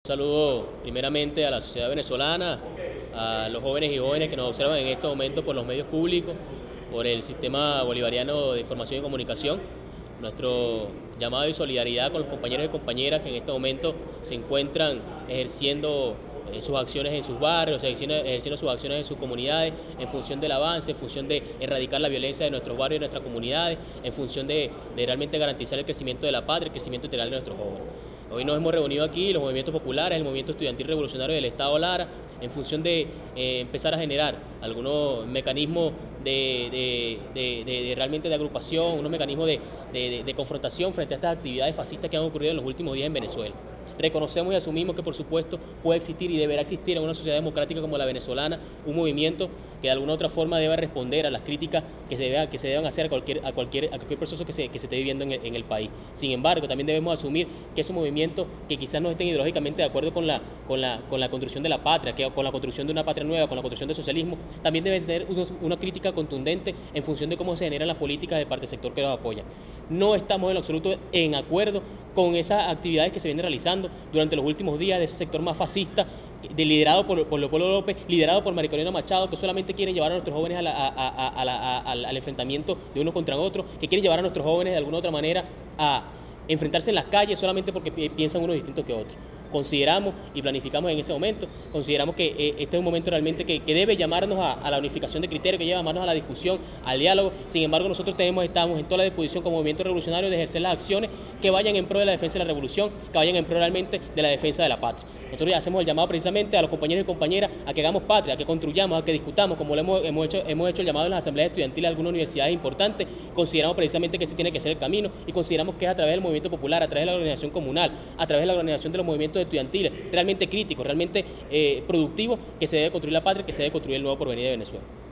Saludo primeramente a la sociedad venezolana, a los jóvenes y jóvenes que nos observan en estos momentos por los medios públicos, por el sistema bolivariano de información y comunicación. Nuestro llamado de solidaridad con los compañeros y compañeras que en este momento se encuentran ejerciendo sus acciones en sus barrios, ejerciendo sus acciones en sus comunidades, en función del avance, en función de erradicar la violencia de nuestros barrios y de nuestras comunidades, en función de realmente garantizar el crecimiento de la patria, el crecimiento integral de nuestros jóvenes. Hoy nos hemos reunido aquí, los movimientos populares, el movimiento estudiantil revolucionario del Estado Lara, en función de empezar a generar algunos mecanismos de realmente de agrupación, unos mecanismos de confrontación frente a estas actividades fascistas que han ocurrido en los últimos días en Venezuela. Reconocemos y asumimos que, por supuesto, puede existir y deberá existir en una sociedad democrática como la venezolana un movimiento que de alguna u otra forma deba responder a las críticas que se deban hacer a cualquier proceso que se esté viviendo en el país. Sin embargo, también debemos asumir que esos movimientos que quizás no estén ideológicamente de acuerdo con la construcción de la patria, con la construcción de una patria nueva, con la construcción del socialismo, también deben tener una crítica contundente en función de cómo se generan las políticas de parte del sector que los apoya. No estamos en lo absoluto en acuerdo con esas actividades que se vienen realizando durante los últimos días de ese sector más fascista, liderado por Leopoldo López, liderado por María Corina Machado, que solamente quieren llevar a nuestros jóvenes al enfrentamiento de unos contra otros, que quieren llevar a nuestros jóvenes de alguna otra manera a enfrentarse en las calles solamente porque piensan unos distintos que otros. Consideramos y planificamos en ese momento, consideramos que este es un momento realmente que debe llamarnos a la unificación de criterios, que debe llamarnos a la discusión, al diálogo. Sin embargo, nosotros estamos en toda la disposición como movimiento revolucionario de ejercer las acciones que vayan en pro de la defensa de la revolución, que vayan en pro realmente de la defensa de la patria. Nosotros ya hacemos el llamado precisamente a los compañeros y compañeras a que hagamos patria, a que construyamos, a que discutamos, como hemos hecho el llamado en las asambleas estudiantiles de algunas universidades importantes. Consideramos precisamente que ese tiene que ser el camino y consideramos que es a través del movimiento popular, a través de la organización comunal, a través de la organización de los movimientos estudiantiles, realmente críticos, realmente productivos, que se debe construir la patria, que se debe construir el nuevo porvenir de Venezuela.